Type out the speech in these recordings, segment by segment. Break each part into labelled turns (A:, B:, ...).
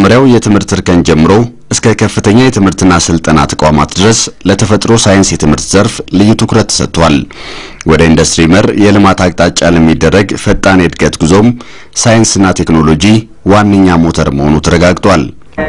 A: ከመጀመሪያው የትምህርት እርከን ጀምሮ እስከ ከፍተኛ የትምህርትና ስልጠና ተቋማት ድረስ ለተፈጥሮ ሳይንስ የትምህርት ዘርፍ ልዩ ትኩረት ተሰጥቷል። ወደ ኢንዱስትሪ መር የልማት አቅጣጫ ለሚደረግ ፈጣን የእድገት ጉዞም ሳይንስና ቴክኖሎጂ ዋነኛ ሞተር መሆኑ ተረጋግጧል።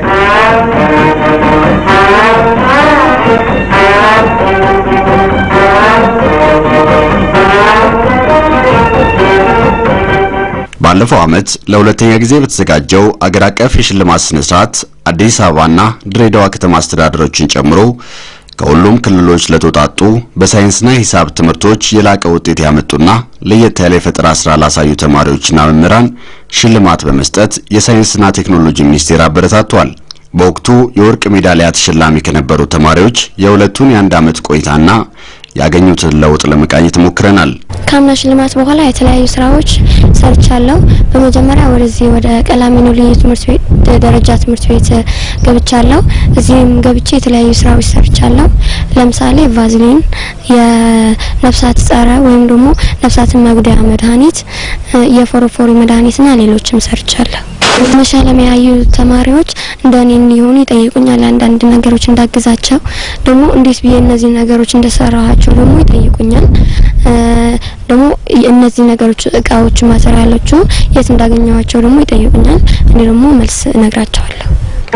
A: ባለፈው ዓመት ለሁለተኛ ጊዜ በተዘጋጀው አገር አቀፍ የሽልማት ስነ ስርዓት አዲስ አበባና ድሬዳዋ ከተማ አስተዳደሮችን ጨምሮ ከሁሉም ክልሎች ለተውጣጡ በሳይንስና ሂሳብ ትምህርቶች የላቀ ውጤት ያመጡና ለየት ያለ የፈጠራ ስራ ላሳዩ ተማሪዎችና መምህራን ሽልማት በመስጠት የሳይንስና ቴክኖሎጂ ሚኒስቴር አበረታቷል። በወቅቱ የወርቅ ሜዳሊያ ተሸላሚ ከነበሩ ተማሪዎች የሁለቱን የአንድ ዓመት ቆይታና ያገኙትን ለውጥ ለመቃኘት ሞክረናል።
B: ካምና ሽልማት በኋላ የተለያዩ ስራዎች ሰርቻለሁ። በመጀመሪያ ወደ ቀላሚኖ ልዩ ትምህርት ቤት ደረጃ ትምህርት ቤት ገብቻለሁ። እዚህም ገብቼ የተለያዩ ስራዎች ሰርቻለሁ። ለምሳሌ ቫዝሊን፣ የነፍሳት ጸረ ወይም ደግሞ ነፍሳትን መጉዳያ መድኃኒት፣ የፎሮፎሪ መድኃኒትና ሌሎችም ሰርቻለሁ። መሻለም ያዩ ተማሪዎች እንደኔ እንዲሆኑ ይጠይቁኛል። አንዳንድ ነገሮች እንዳግዛቸው ደግሞ እንዴት ብዬ እነዚህ ነገሮች እንደሰራኋቸው ደግሞ ይጠይቁኛል። ደግሞ እነዚህ ነገሮች እቃዎች ማቴሪያሎቹ የት እንዳገኘዋቸው ደግሞ ይጠይቁኛል። እኔ ደግሞ መልስ እነግራቸዋለሁ።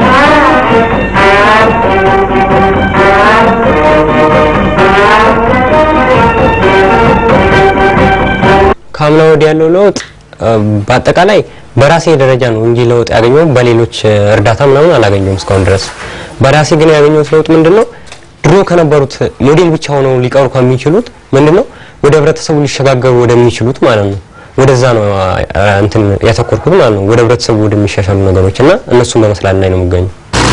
C: ካምና ወዲያ ያለው ለውጥ በአጠቃላይ በራሴ ደረጃ ነው እንጂ ለውጥ ያገኘው በሌሎች እርዳታ ምናምን አላገኘውም እስካሁን ድረስ። በራሴ ግን ያገኘው ለውጥ ምንድነው? ድሮ ከነበሩት ሞዴል ብቻ ሆነው ሊቀሩ ከሚችሉት ምንድነው ወደ ህብረተሰቡ ሊሸጋገሩ ወደሚችሉት ማለት ነው ወደዛ ነው እንትን ያተኮርኩት ማለት ነው። ወደ ህብረተሰቡ ወደሚሻሻሉ ነገሮችና እነሱን በመስላል ላይ ነው የምገኘው።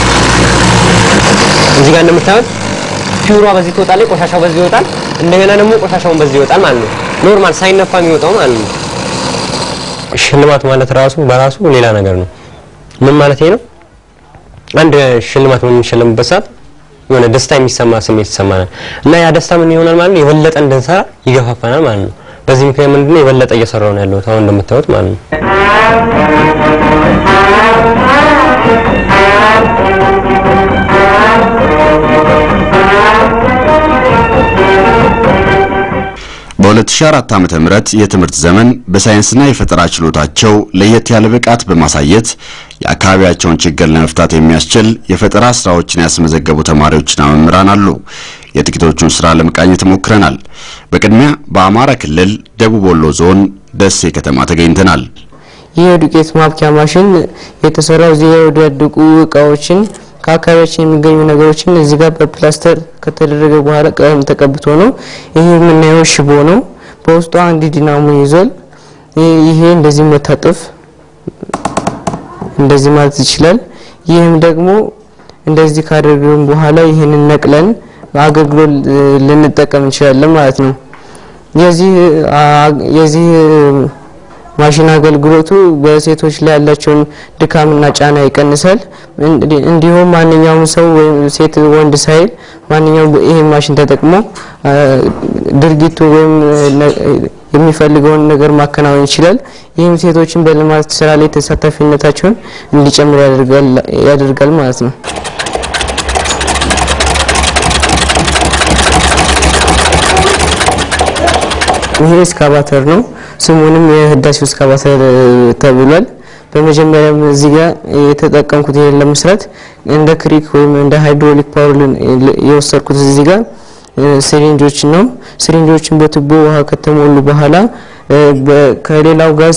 C: እዚህ ጋር እንደምታዩት ፒውሯ በዚህ ትወጣለች፣ ቆሻሻው በዚህ ይወጣል፣ እንደገና ደግሞ ቆሻሻውን በዚህ ይወጣል ማለት ነው። ኖርማል ሳይነፋ የሚወጣው ማለት ነው። ሽልማት ማለት በራሱ ሌላ ነገር ነው። ምን ማለት ነው? አንድ ሽልማት በሚሸለምበት ሰዓት የሆነ ደስታ የሚሰማ ስሜት ይሰማናል እና ያ ደስታ ምን ይሆናል ማለት ነው የበለጠ እንድንሰራ ይገፋፋናል ማለት ነው። በዚህ ምክንያት ምንድነው የበለጠ እየሰራው ነው ያለው አሁን እንደምታዩት ማለት ነው።
A: በ2004 ዓመተ ምህረት የትምህርት ዘመን በሳይንስና የፈጠራ ችሎታቸው ለየት ያለ ብቃት በማሳየት የአካባቢያቸውን ችግር ለመፍታት የሚያስችል የፈጠራ ስራዎችን ያስመዘገቡ ተማሪዎችና መምህራን አሉ። የጥቂቶቹን ስራ ለመቃኘት ሞክረናል። በቅድሚያ በአማራ ክልል ደቡብ ወሎ ዞን ደሴ ከተማ ተገኝተናል።
D: ይህ ዱቄት ማብኪያ ማሽን የተሰራው እዚህ የወደቁ እቃዎችን ከአካባቢያችን የሚገኙ ነገሮችን እዚህ ጋር በፕላስተር ከተደረገ በኋላ ቀለም ተቀብቶ ነው። ይሄ የምናየው ሽቦ ነው። በውስጡ አንድ ዲናሞ ይዟል። ይሄ እንደዚህ መታጠፍ እንደዚህ ማለት ይችላል። ይሄም ደግሞ እንደዚህ ካደረግን በኋላ ይሄንን ነቅለን አገልግሎት ልንጠቀም እንችላለን ማለት ነው። የዚህ ማሽን አገልግሎቱ በሴቶች ላይ ያላቸውን ድካምና ጫና ይቀንሳል። እንዲሁም ማንኛውም ሰው ወይም ሴት ወንድ ሳይል ማንኛውም ይሄ ማሽን ተጠቅሞ ድርጊቱ ወይም የሚፈልገውን ነገር ማከናወን ይችላል። ይህም ሴቶችን በልማት ስራ ላይ ተሳታፊነታቸውን እንዲጨምር ያደርጋል ማለት ነው። ይሄ እስካቫተር ነው። ስሙንም የህዳሴው እስካቫተር ተብሏል። በመጀመሪያም እዚህ ጋር የተጠቀምኩት ይሄን ለመስራት እንደ ክሪክ ወይም እንደ ሃይድሮሊክ ፓወር የወሰድኩት እዚህ ጋር ሲሪንጆች ነው። ሲሪንጆችን በቱቦ ውሃ ከተሞሉ በኋላ ከሌላው ጋር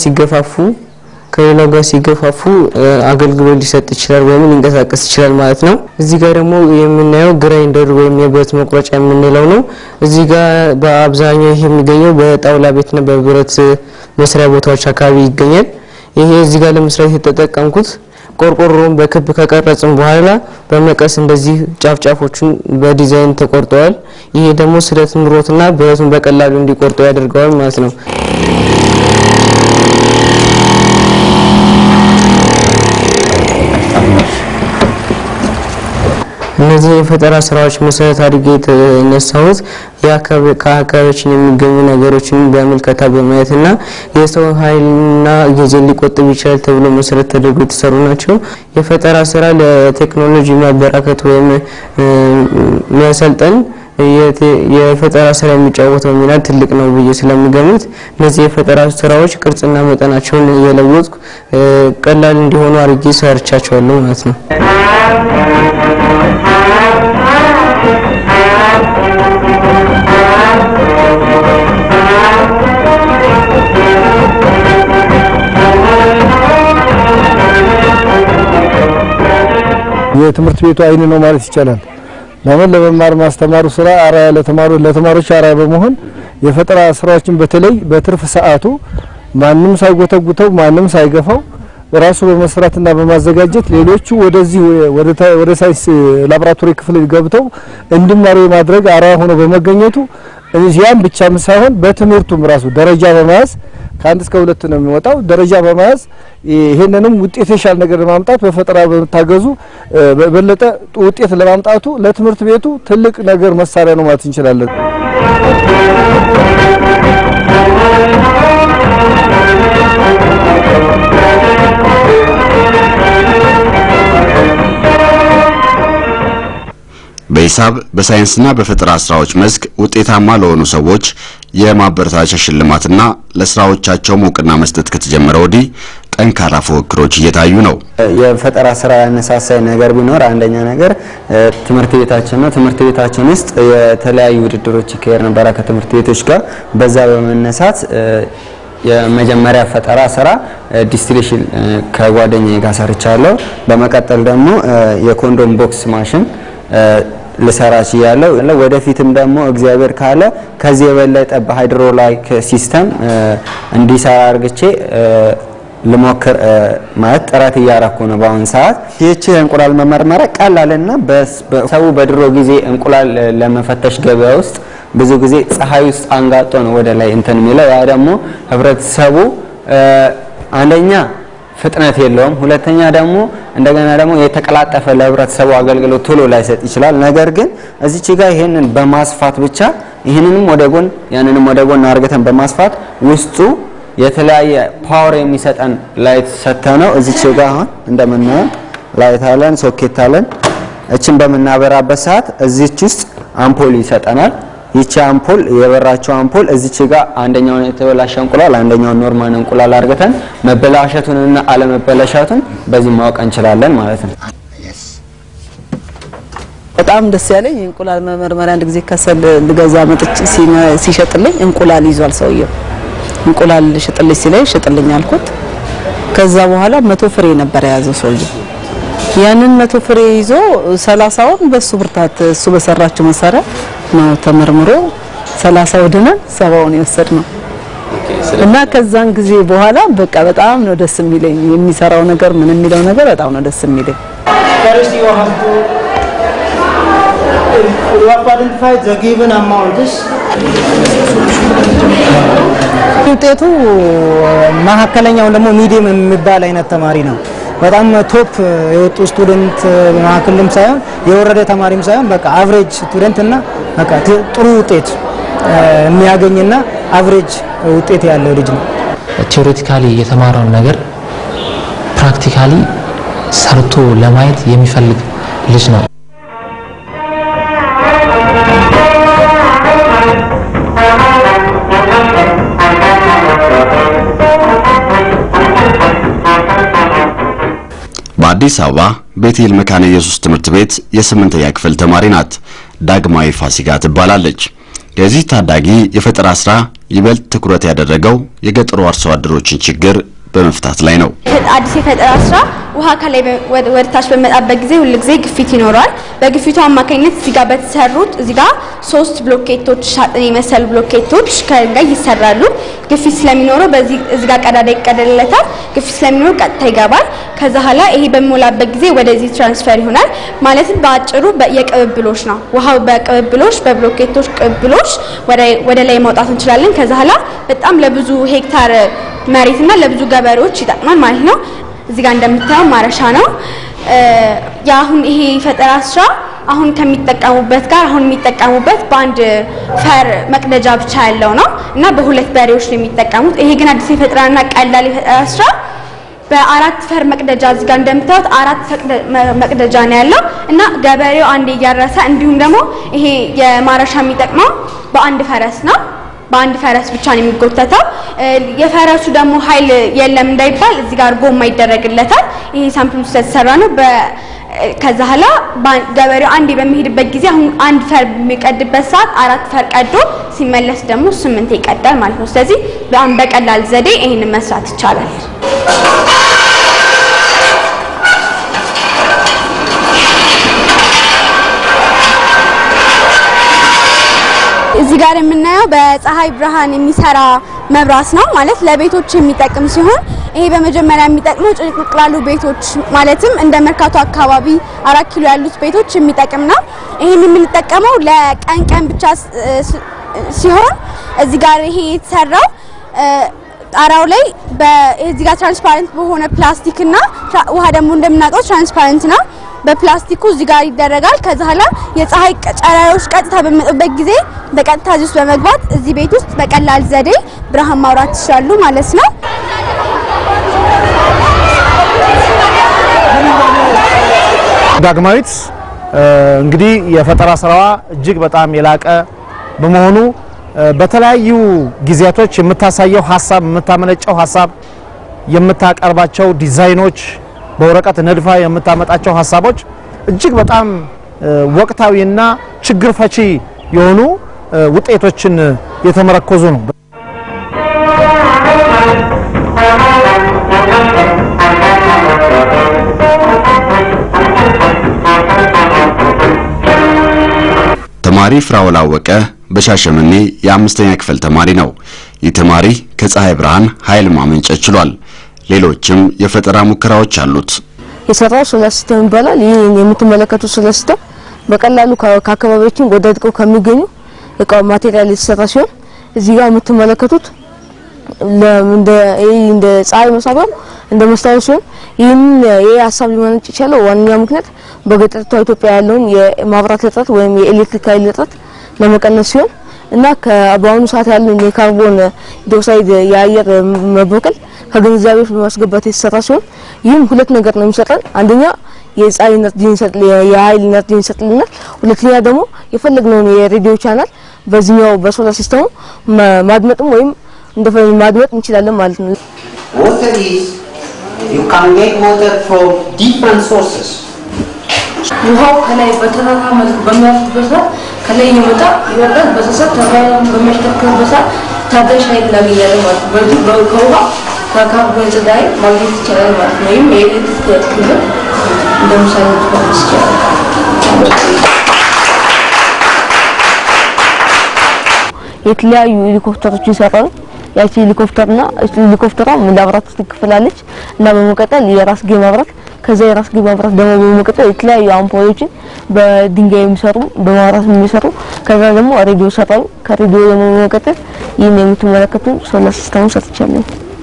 D: ሲገፋፉ አገልግሎት ሊሰጥ ይችላል ወይም ሊንቀሳቀስ ይችላል ማለት ነው። እዚህ ጋር ደግሞ የምናየው ግራይንደር ወይም የብረት መቁረጫ የምንለው ነው። እዚህ ጋር በአብዛኛው ይሄ የሚገኘው በጣውላ ቤትና በብረት መስሪያ ቦታዎች አካባቢ ይገኛል። ይሄ እዚህ ጋር ለመስራት የተጠቀምኩት ቆርቆሮን በክብ ከቀረጽን በኋላ በመቀስ እንደዚህ ጫፍጫፎቹን በዲዛይን ተቆርጠዋል። ይሄ ደግሞ ስለት ኑሮትና ብረቱን በቀላሉ እንዲቆርጠው ያደርጋል ማለት ነው። እነዚህ የፈጠራ ስራዎች መሰረት አድርጌ የተነሳሁት ከአካባቢያችን የሚገኙ ነገሮችን በመልከታ በማየትና የሰው ኃይልና ጊዜ ሊቆጥብ ይችላል ተብሎ መሰረት ተደርጎ የተሰሩ ናቸው። የፈጠራ ስራ ለቴክኖሎጂ ማበራከት ወይም መሰልጠን የፈጠራ ስራ የሚጫወተው ሚና ትልቅ ነው ብዬ ስለምገምት እነዚህ የፈጠራ ስራዎች ቅርጽና መጠናቸውን የለወጥኩ ቀላል እንዲሆኑ አድርጌ ሰርቻቸዋለሁ ማለት ነው።
E: የትምህርት ቤቱ አይን ነው ማለት ይቻላል። ለምን ለመማር ማስተማሩ ስራ አራያ ለተማሪዎች አራያ በመሆን የፈጠራ ስራዎችን በተለይ በትርፍ ሰዓቱ ማንንም ሳይጎተጉተው ማንንም ሳይገፋው ራሱ በመስራትና በማዘጋጀት ሌሎቹ ወደዚህ ወደ ሳይንስ ላቦራቶሪ ክፍል ገብተው እንዲማሩ የማድረግ አራያ ሆኖ በመገኘቱ እዚያም ብቻም ሳይሆን በትምህርቱም ራሱ ደረጃ በመያዝ ከአንድ እስከ 2 ነው የሚወጣው ደረጃ በመያዝ ይሄንንም ውጤት የሻለ ነገር ለማምጣት በፈጠራ በመታገዙ በበለጠ ውጤት ለማምጣቱ ለትምህርት ቤቱ ትልቅ ነገር መሳሪያ ነው ማለት እንችላለን።
A: በሂሳብ በሳይንስና በፈጠራ ስራዎች መስክ ውጤታማ ለሆኑ ሰዎች የማበረታቻ ሽልማትና ለስራዎቻቸው ዕውቅና መስጠት ከተጀመረ ወዲህ ጠንካራ ፉክክሮች እየታዩ ነው።
F: የፈጠራ ስራ ያነሳሳይ ነገር ቢኖር አንደኛ ነገር ትምህርት ቤታችን ነው። ትምህርት ቤታችን ውስጥ የተለያዩ ውድድሮች ይካሄድ ነበር ከትምህርት ቤቶች ጋር በዛ በመነሳት የመጀመሪያ ፈጠራ ስራ ዲስቲሌሽን ከጓደኛዬ ጋር ሰርቻለሁ። በመቀጠል ደግሞ የኮንዶም ቦክስ ማሽን ለሰራች ያለው ወደፊትም ደግሞ እግዚአብሔር ካለ ከዚህ የበለጠ በሃይድሮላይክ ሲስተም እንዲሰራ አርግቼ ለሞከር ማለት ጥረት ያያራኩ ነው። በአሁን ሰዓት ይህች እንቁላል መመርመሪያ ቀላልና በሰው በድሮ ጊዜ እንቁላል ለመፈተሽ ገበያ ውስጥ ብዙ ጊዜ ፀሐይ ውስጥ አንጋጦ ነው ወደ ላይ እንትን የሚለው ያ ደግሞ ህብረተሰቡ አንደኛ ፍጥነት የለውም ሁለተኛ ደግሞ እንደገና ደግሞ የተቀላጠፈ ለህብረተሰቡ አገልግሎት ቶሎ ላይሰጥ ይችላል። ነገር ግን እዚች ጋር ይሄንን በማስፋት ብቻ ይሄንንም ወደ ጎን ያንንም ወደ ጎን አርገተን በማስፋት ውስጡ የተለያየ ፓወር የሚሰጠን ላይት ሰተነው እዚች ጋር አሁን እንደምናየው ላይት አለን ሶኬት አለን እቺን በመናበራበት ሰዓት እዚች ውስጥ አምፖል ይሰጠናል። ይቺ አምፖል የበራቸው አምፖል እዚች ጋር አንደኛው የተበላሸ እንቁላል አንደኛው ኖርማል እንቁላል አርገተን መበላሸቱንና አለመበላሸቱን በዚህ ማወቅ እንችላለን ማለት ነው።
G: በጣም ደስ ያለኝ እንቁላል መመርመሪያ አንድ ጊዜ ከሰል ልገዛ መጥቼ ሲሸጥልኝ እንቁላል ይዟል ሰውየው እንቁላል ሽጥልኝ ሲለኝ ሽጥልኝ አልኩት። ከዛ በኋላ 100 ፍሬ ነበር ያዘው ሰውየው ያንን 100 ፍሬ ይዞ 30ውን በሱ ብርታት እሱ በሰራቸው መሳሪያ ነው ተመርምሮ 30 ወደናል 70ውን ይወሰድነው እና ከዛን ጊዜ በኋላ በቃ በጣም ነው ደስ የሚለኝ የሚሰራው ነገር ምን የሚለው ነገር በጣም ነው ደስ የሚለኝ።
H: You have identified the given amounts. ውጤቱ ማከለኛው ደግሞ ሚዲየም የሚባል አይነት ተማሪ ነው። በጣም ቶፕ የወጡ ስቱደንት ማከለም ሳይሆን የወረደ ተማሪም ሳይሆን በቃ አቨሬጅ ስቱደንት እና በቃ ጥሩ ውጤት የሚያገኝና አቨሬጅ ውጤት ያለው ልጅ ነው።
I: ቲዮሬቲካሊ የተማረው ነገር ፕራክቲካሊ ሰርቶ ለማየት የሚፈልግ ልጅ ነው።
A: በአዲስ አበባ ቤቴል መካነ ኢየሱስ ትምህርት ቤት የ8ኛ ክፍል ተማሪ ናት። ዳግማዊ ፋሲካ ትባላለች። የዚህ ታዳጊ የፈጠራ ስራ ይበልጥ ትኩረት ያደረገው የገጠሩ አርሶ አደሮችን ችግር በመፍታት ላይ ነው።
J: አዲስ የፈጠራ ስራ ውሃ ከላይ ወደታች በመጣበት ጊዜ ሁሉ ጊዜ ግፊት ይኖራል። በግፊቱ አማካኝነት እዚህ ጋር በተሰሩት እዚህ ጋር 3 ብሎኬቶች ሻጥን የመሰሉ ብሎኬቶች ከድንጋይ ይሰራሉ። ግፊት ስለሚኖረው በዚህ እዚህ ጋር ቀዳዳ ይቀደልለታል። ግፊት ስለሚኖር ቀጥታ ይገባል። ከዛ ኋላ ይሄ በሚሞላበት ጊዜ ወደዚህ ትራንስፈር ይሆናል። ማለት በአጭሩ የቅብብሎሽ ነው። ውሃው በቅብብሎሽ በብሎኬቶች ቅብብሎሽ ወደ ላይ ማውጣት እንችላለን። ከዛ ኋላ በጣም ለብዙ ሄክታር መሬትና ለብዙ ገበሬዎች ይጠቅማል ማለት ነው። እዚህ ጋር እንደምታዩ ማረሻ ነው። ያሁን ይሄ ፈጠራ ስራ አሁን ከሚጠቀሙበት ጋር አሁን የሚጠቀሙበት በአንድ ፈር መቅደጃ ብቻ ያለው ነው እና በሁለት በሬዎች ነው የሚጠቀሙት። ይሄ ግን አዲስ የፈጠራና ቀላል የፈጠራ ስራ በአራት ፈር መቅደጃ እዚህ ጋር እንደምታዩት አራት መቅደጃ ነው ያለው እና ገበሬው አንዴ እያረሰ እንዲሁም ደግሞ ይሄ የማረሻ የሚጠቅመው በአንድ ፈረስ ነው። በአንድ ፈረስ ብቻ ነው የሚጎተተው። የፈረሱ ደግሞ ኃይል የለም እንዳይባል እዚህ ጋር ጎማ ይደረግለታል። ይሄ ሳምፕል ውስጥ ተሰራ ነው። ከዛ ኋላ ገበሬው አንዴ በሚሄድበት ጊዜ አሁን አንድ ፈር የሚቀድበት ሰዓት አራት ፈር ቀዶ ሲመለስ ደግሞ 8 ይቀዳል ማለት ነው። ስለዚህ በጣም በቀላል ዘዴ ይሄንን መስራት ይቻላል። እዚህ ጋር የምናየው በፀሐይ ብርሃን የሚሰራ መብራት ነው ማለት ለቤቶች የሚጠቅም ሲሆን ይሄ በመጀመሪያ የሚጠቅመው ጭንቅቅ ላሉ ቤቶች ማለትም እንደ መርካቶ አካባቢ 4 ኪሎ ያሉት ቤቶች የሚጠቅም ነው። ይሄን የምንጠቀመው ለቀን ቀን ብቻ ሲሆን እዚህ ጋር ይሄ የተሰራው ጣራው ላይ በዚህ ጋር ትራንስፓረንት በሆነ ፕላስቲክ እና ውሃ ደግሞ እንደምናውቀው ትራንስፓረንት ነው። በፕላስቲኩ እዚህ ጋር ይደረጋል። ከዛ ኋላ የፀሐይ ጨረሮች ቀጥታ በመጡበት ጊዜ በቀጥታ እዚህ ውስጥ በመግባት እዚህ ቤት ውስጥ በቀላል ዘዴ ብርሃን ማውራት ይችላሉ ማለት ነው።
K: ዳግማዊት እንግዲህ የፈጠራ ስራዋ እጅግ በጣም የላቀ በመሆኑ በተለያዩ ጊዜያቶች የምታሳየው ሐሳብ የምታመነጨው ሐሳብ የምታቀርባቸው ዲዛይኖች በወረቀት ነድፋ የምታመጣቸው ሐሳቦች እጅግ በጣም ወቅታዊና ችግር ፈቺ የሆኑ ውጤቶችን የተመረኮዙ ነው።
A: ተማሪ ፍራውል አወቀ በሻሸመኔ የ5ኛ ክፍል ተማሪ ነው። ይህ ተማሪ ከፀሐይ ብርሃን ኃይል ማመንጨት ችሏል። ሌሎችም የፈጠራ ሙከራዎች አሉት።
L: የሰራው ሶላር ሲስተም ይባላል። ይሄ የምትመለከቱት ሶላር ሲስተም በቀላሉ ከአካባቢያችን ወደድቀው ከሚገኙ እቃው ማቴሪያል የተሰራ ሲሆን እዚህ ጋር የምትመለከቱት እንደ ፀሐይ መሳቢያ እንደ መስታወት ሲሆን ይሄ ሀሳብ ሊመነጭ ይችላል። ዋናው ምክንያት በገጠሪቷ ኢትዮጵያ ያለውን የማብራት እጥረት ወይም የኤሌክትሪክ ኃይል እጥረት ለመቀነስ ሲሆን እና በአሁኑ ሰዓት ያለውን የካርቦን ዳይኦክሳይድ የአየር መበከል ከግንዛቤ ውስጥ በማስገባት የተሰራ ሲሆን ይህም ሁለት ነገር ነው የሚሰጠን። አንደኛ የፀሐይ ኢነርጂ የኃይል ኢነርጂ ይሰጥልናል። ሁለተኛ ደግሞ የፈለግነውን የሬዲዮ ቻናል በዚህኛው በሶላር ሲስተሙ ማድመጥም ወይም እንደፈለግን ማድመጥ እንችላለን ማለት ነው።
M: Water is you can get water from different sources.
L: ውሃው ከላይ በተራራ መልክ በሚያርፍበት ሰዓት ከላይ ይወጣል ይወርዳል። በሰዓት ተራራውን በሚያሽከረክርበት ሰዓት ታዳሽ ኃይል እናገኛለን ማለት ነው። በዚህ ከውሃ ከካርቦን ዳይ ማግኘት ይቻላል ማለት ነው። ይህም የኤሌክትሪክ ክፍል እንደምሳሌ ተፈጥሮ ይችላል። የተለያዩ ሄሊኮፕተሮችን ይሰራሉ። ያቺ ሄሊኮፕተርና ሄሊኮፕተሯ ላብራቶሪ ትከፍላለች እና በመቀጠል የራስጌ ማብራት ከዛ የራስጌ ማብራት ደግሞ በመቀጠል የተለያዩ አምፖሎችን በድንጋይ የሚሰሩ በማብራት የሚሰሩ ከዛ ደግሞ ሬዲዮ ይሰራሉ። ከሬዲዮ ደግሞ በመቀጠል ይህን የምትመለከቱ ሶላር ሲስተም ሰርቻለሁ።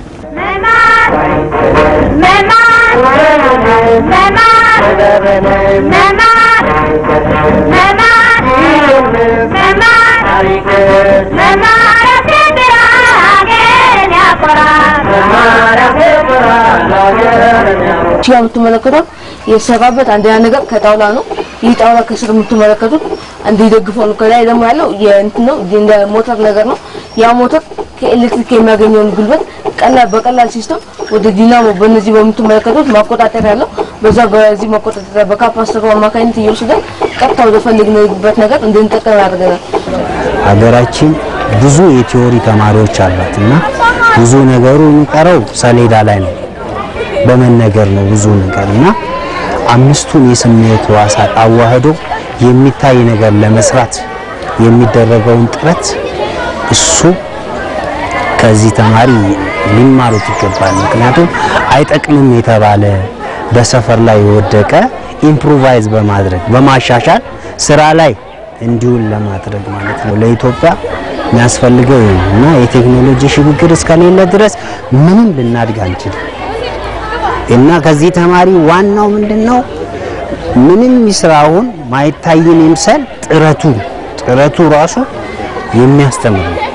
L: ያ የምትመለከቱት የሰራበት አንደኛ ነገር ከጣውላ ነው። ይህ ጣውላ ከስር የምትመለከቱት እንዲደግፈው ነው። ከላይ ደግሞ ያለው ነው እንደ ሞተር ነገር ነው። ያ ሞተር ከኤሌክትሪክ የሚያገኘውን ጉልበት በቀላል ሲስተም ወደ ዲናሞ በእነዚህ በምትመለከቱት ማቆጣጠሪያ ያለው በዚህ ማቆጣጠሪያ በካፓሲተሩ አማካኝነት እየወሰደ ቀጥታ ወደ ፈለግንበት ነገር እንድንጠቀም ያደርገናል።
N: ሀገራችን ብዙ የቲዮሪ ተማሪዎች አሏትና ብዙ ነገሩ የሚቀረው ሰሌዳ ላይ ነው፣ በመነገር ነው ብዙ ነገርና አምስቱን የስሜት ሕዋሳት አዋህዶ የሚታይ ነገር ለመስራት የሚደረገውን ጥረት እሱ ከዚህ ተማሪ ሊማሩት ይገባል። ምክንያቱም አይጠቅምም የተባለ በሰፈር ላይ የወደቀ ኢምፕሮቫይዝ በማድረግ በማሻሻል ስራ ላይ እንዲውል ለማድረግ ማለት ነው። ለኢትዮጵያ የሚያስፈልገው እና የቴክኖሎጂ ሽግግር እስከሌለ ድረስ ምንም ልናድግ አንችልም። እና ከዚህ ተማሪ ዋናው ምንድነው ምንም ይስራውን ማይታይን ይምሰል ጥረቱ ራሱ የሚያስተምር ነው።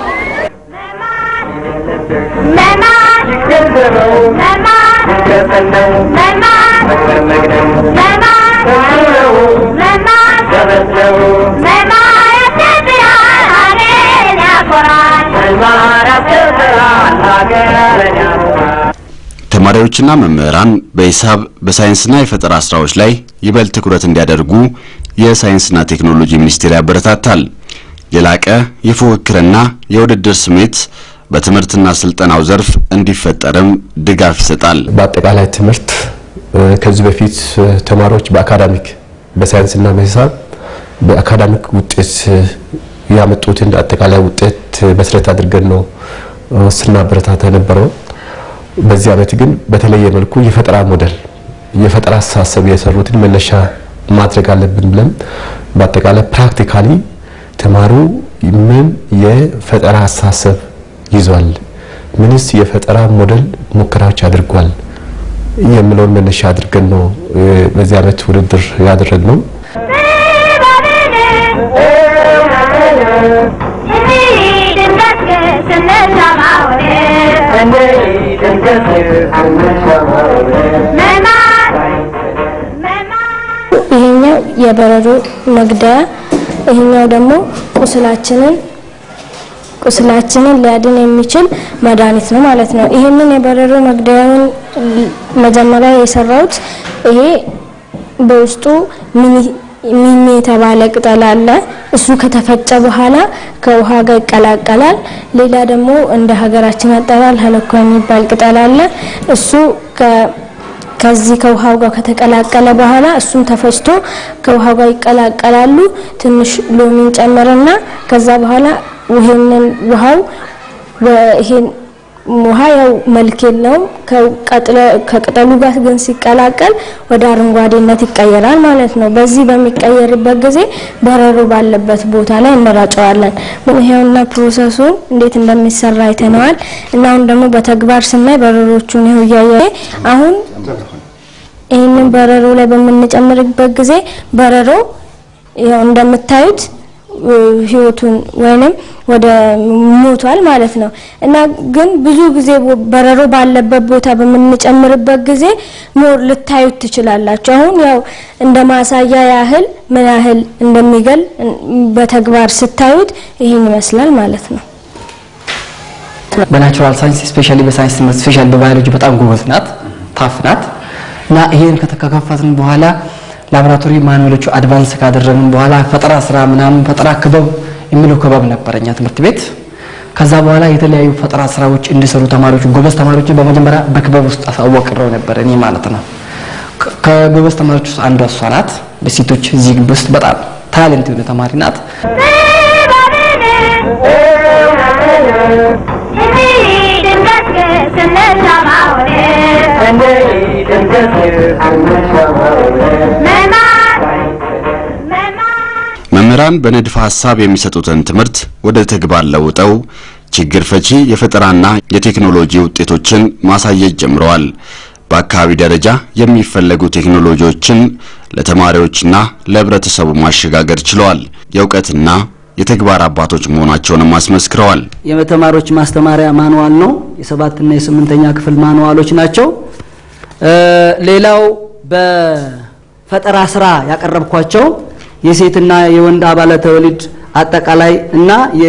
A: ተማሪዎችና መምህራን በሂሳብ በሳይንስና የፈጠራ ስራዎች ላይ ይበልጥ ትኩረት እንዲያደርጉ የሳይንስና ቴክኖሎጂ ሚኒስቴር ያበረታታል። የላቀ የፉክክርና የውድድር ስሜት በትምህርትና ስልጠናው ዘርፍ እንዲፈጠርም ድጋፍ ይሰጣል።
O: በአጠቃላይ ትምህርት ከዚህ በፊት ተማሪዎች በአካዳሚክ በሳይንስና በሂሳብ በአካዳሚክ ውጤት ያመጡትን አጠቃላይ ውጤት መሰረት አድርገን ነው ስናበረታታ የነበረው። በዚህ ዓመት ግን በተለየ መልኩ የፈጠራ ሞዴል የፈጠራ አስተሳሰብ የሰሩትን መነሻ ማድረግ አለብን ብለን በአጠቃላይ ፕራክቲካሊ ተማሩ ምን የፈጠራ አስተሳሰብ ይዟል፣ ምንስ የፈጠራ ሞዴል ሙከራዎች አድርጓል የሚለውን መነሻ አድርገን ነው በዚህ ዓመት ውድድር ያደረግነው።
B: ይሄኛው የበረዶ መግደያ፣ ይሄኛው ደግሞ ቁስላችንን ሊያድን የሚችል መድኃኒት ነው ማለት ነው። ይሄንን የበረዶ መግደያውን መጀመሪያ የሰራሁት ይሄ በውስጡ ሚኒ የተባለ ቅጠል አለ። እሱ ከተፈጨ በኋላ ከውሃ ጋር ይቀላቀላል። ሌላ ደግሞ እንደ ሀገራችን አጠራር ሀለኮ የሚባል ቅጠል አለ። እሱ ከዚህ ከውሃው ጋር ከተቀላቀለ በኋላ እሱም ተፈጭቶ ከውሃው ጋር ይቀላቀላሉ። ትንሽ ሎሚን ጨምርና ከዛ በኋላ ይሄን ውሃ ያው መልክ የለውም ከቅጠሉ ጋር ግን ሲቀላቀል ወደ አረንጓዴነት ይቀየራል ማለት ነው። በዚህ በሚቀየርበት ጊዜ በረሮ ባለበት ቦታ ላይ እንራጨዋለን። ይሄውና ፕሮሰሱን እንዴት እንደሚሰራ አይተናል እና አሁን ደግሞ በተግባር ስናይ በረሮቹን ይሄው ያያየ አሁን ይሄንን በረሮ ላይ በመንጨምርበት ጊዜ በረሮ ያው እንደምታዩት ህይወቱን ወይንም ወደ ሞቷል ማለት ነው እና ግን ብዙ ጊዜ በረሮ ባለበት ቦታ በመንጨምርበት ጊዜ ሞር ልታዩት ትችላላችሁ። አሁን ያው እንደ ማሳያ ያህል ምን ያህል እንደሚገል በተግባር ስታዩት ይሄን ይመስላል ማለት ነው።
P: በናቹራል ሳይንስ ስፔሻሊ በሳይንስ ስፔሻሊ በባዮሎጂ በጣም ጎበዝ ናት፣ ታፍ ናት እና ይሄን ከተከፋፈትን በኋላ ላብራቶሪ ማኑዋሎቹ አድቫንስ ካደረግን በኋላ ፈጠራ ስራ ምናምን ፈጠራ ክበብ የሚለው ክበብ ነበርኛ ትምህርት ቤት። ከዛ በኋላ የተለያዩ ፈጠራ ስራዎች እንዲሰሩ ተማሪዎች ጎበዝ ተማሪዎችን በመጀመሪያ በክበብ ውስጥ አሳወቅረው ነበር እኔ ማለት ነው። ከጎበዝ ተማሪዎች ውስጥ አንዷ እሷ ናት። በሴቶች እዚህ ግቢ ውስጥ በጣም ታለንት የሆነ ተማሪ ናት።
A: መምህራን በንድፈ ሐሳብ የሚሰጡትን ትምህርት ወደ ተግባር ለውጠው ችግር ፈቺ የፈጠራና የቴክኖሎጂ ውጤቶችን ማሳየት ጀምረዋል። በአካባቢ ደረጃ የሚፈለጉ ቴክኖሎጂዎችን ለተማሪዎችና ለህብረተሰቡ ማሸጋገር ችለዋል። የእውቀትና የተግባር አባቶች መሆናቸውንም አስመስክረዋል።
Q: የተማሪዎች ማስተማሪያ ማኑዋል ነው። የ7ኛ የ8ኛ ክፍል ማኑዋሎች ናቸው። ሌላው በፈጠራ ስራ ያቀረብኳቸው የሴትና የወንድ አባላተ ወሊድ አጠቃላይ እና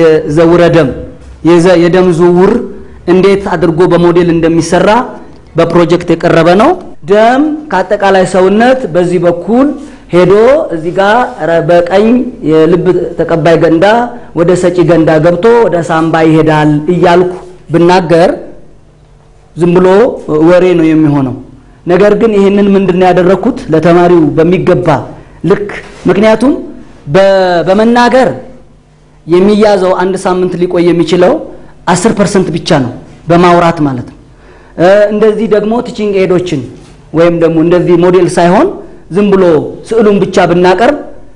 Q: የደም ዝውውር እንዴት አድርጎ በሞዴል እንደሚሰራ በፕሮጀክት የቀረበ ነው። ደም ከአጠቃላይ ሰውነት በዚህ በኩል ሄዶ እዚህ ጋር በቀኝ የልብ ተቀባይ ገንዳ ወደ ሰጪ ገንዳ ገብቶ ወደ ሳምባ ይሄዳል እያልኩ ብናገር ዝም ብሎ ወሬ ነው የሚሆነው። ነገር ግን ይሄንን ምንድነው ያደረኩት ለተማሪው በሚገባ ልክ ምክንያቱም በመናገር የሚያዘው አንድ ሳምንት ሊቆይ የሚችለው 10% ብቻ ነው በማውራት ማለት ነው። እንደዚህ ደግሞ ቲቺንግ ኤዶችን ወይም ደግሞ እንደዚህ ሞዴል ሳይሆን ዝም ብሎ ስዕሉን ብቻ ብናቀርብ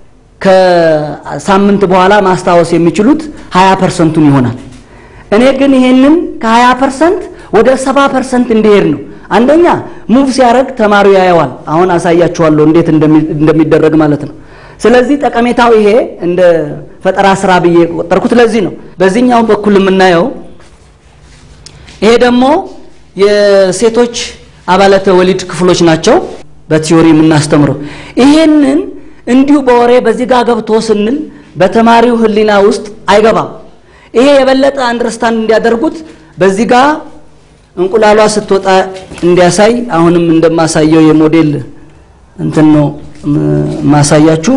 Q: ከሳምንት በኋላ ማስታወስ የሚችሉት 20%ን ይሆናል። እኔ ግን ይሄንን ከ20% ወደ 70% እንዲሄድ ነው አንደኛ ሙቭ ሲያረግ ተማሪው ያየዋል። አሁን አሳያችኋለሁ እንዴት እንደሚደረግ ማለት ነው። ስለዚህ ጠቀሜታው ይሄ እንደ ፈጠራ ስራ ብዬ ቆጠርኩት ለዚህ ነው። በዚህኛው በኩል የምናየው ይሄ ደግሞ የሴቶች አባላተ ወሊድ ክፍሎች ናቸው በቲዮሪ የምናስተምረው። ይሄንን እንዲሁ በወሬ በዚህ ጋር ገብቶ ስንል በተማሪው ህሊና ውስጥ አይገባም። ይሄ የበለጠ አንደርስታንድ እንዲያደርጉት በዚህ ጋር እንቁላሏ ስትወጣ እንዲያሳይ አሁንም እንደማሳየው የሞዴል እንትን ነው ማሳያችሁ።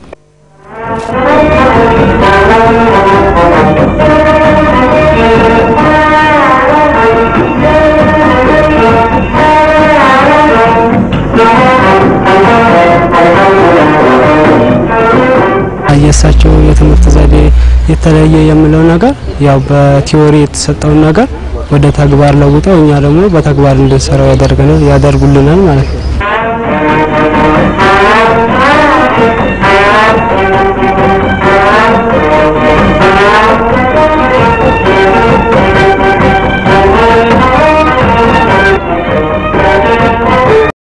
R: የሳቸው የትምህርት ዘዴ የተለየ የሚለው ነገር ያው በቲዮሪ የተሰጠው ነገር ወደ ተግባር ለውጠው እኛ ደግሞ በተግባር እንድንሰራው ያደርጉልናል ማለት ነው።